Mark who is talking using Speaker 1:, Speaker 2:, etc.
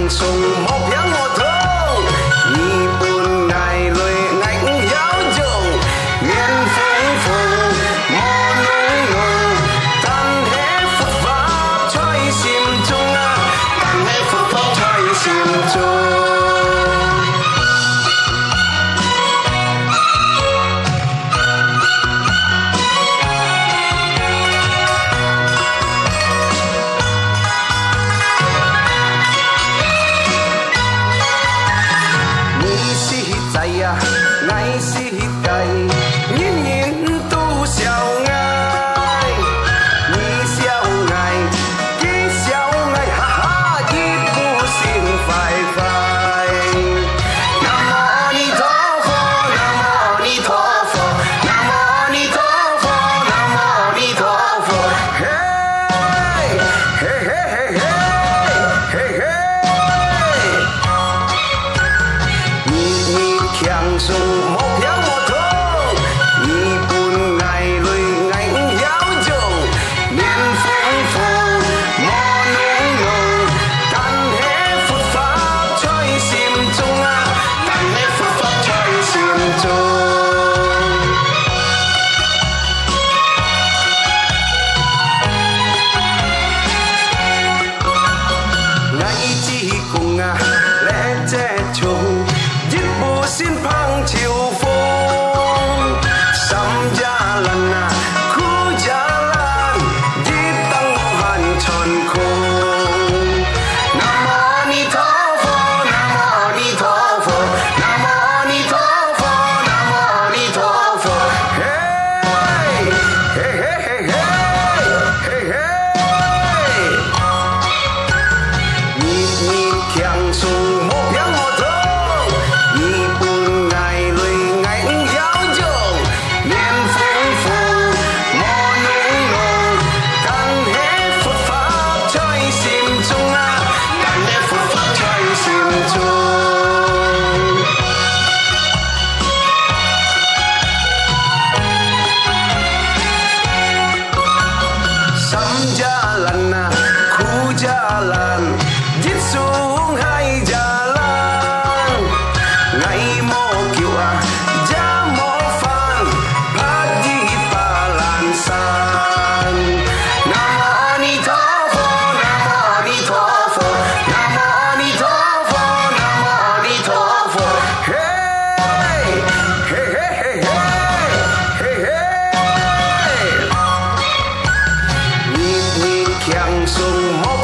Speaker 1: 强送莫偏我头，你本爱泪爱要用，面风风莫浓浓，但系佛法在心中啊，但系佛法在心中。爱是该，人人都相爱。你相爱，你相爱，哈哈，一不心快快。南无阿弥陀佛，南无阿弥陀佛，南无阿弥陀佛，南无阿弥陀佛。嘿，嘿嘿嘿嘿，嘿嘿。你强送。心旁秋风，三家人啊，苦家人，一当无限春空。南无阿弥陀佛，南无阿弥陀佛，南无阿弥陀佛，南无阿弥陀佛。嘿，嘿嘿嘿嘿，嘿嘿。你强送莫偏莫头。Jalan Jit xuống hai jalan Ngày mô kiều à Giá mô phan Phát di pa lan san Nam mô A Ni Tho Phật Nam mô A Ni Tho Phật Nam mô A Ni Tho Phật Nam mô A Ni Tho Phật. Hey hey hey hey hey hey hey. Nhịp nhịp强sung một